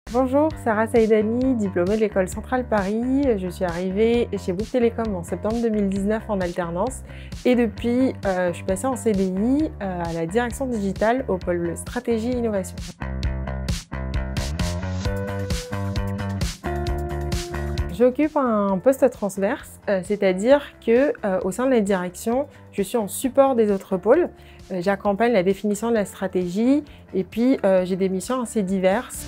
Bonjour, Sarah Saïdani, diplômée de l'École Centrale Paris. Je suis arrivée chez Bouygues Telecom en septembre 2019 en alternance et depuis, je suis passée en CDI à la direction digitale au pôle stratégie et innovation. J'occupe un poste transverse, c'est-à-dire que au sein de la direction, je suis en support des autres pôles. J'accompagne la définition de la stratégie et puis j'ai des missions assez diverses.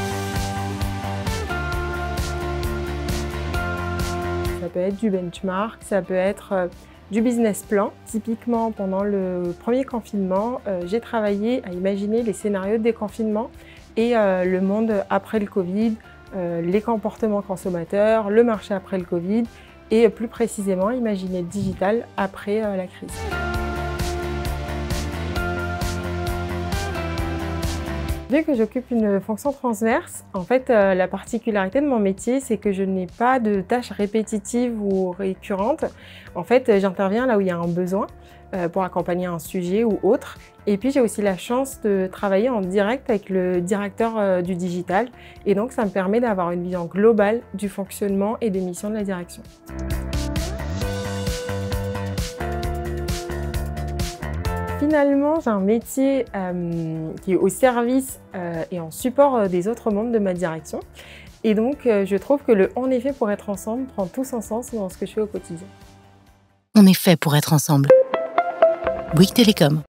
Ça peut être du benchmark, ça peut être du business plan. Typiquement, pendant le premier confinement, j'ai travaillé à imaginer les scénarios de déconfinement et le monde après le Covid, les comportements consommateurs, le marché après le Covid et plus précisément imaginer le digital après la crise. Vu que j'occupe une fonction transverse, en fait, la particularité de mon métier, c'est que je n'ai pas de tâches répétitives ou récurrentes. En fait, j'interviens là où il y a un besoin pour accompagner un sujet ou autre. Et puis, j'ai aussi la chance de travailler en direct avec le directeur du digital. Et donc, ça me permet d'avoir une vision globale du fonctionnement et des missions de la direction. Finalement, j'ai un métier qui est au service et en support des autres membres de ma direction. Et donc, je trouve que le « en effet pour être ensemble » prend tout son sens dans ce que je fais au quotidien. On est fait pour être ensemble. Bouygues Telecom.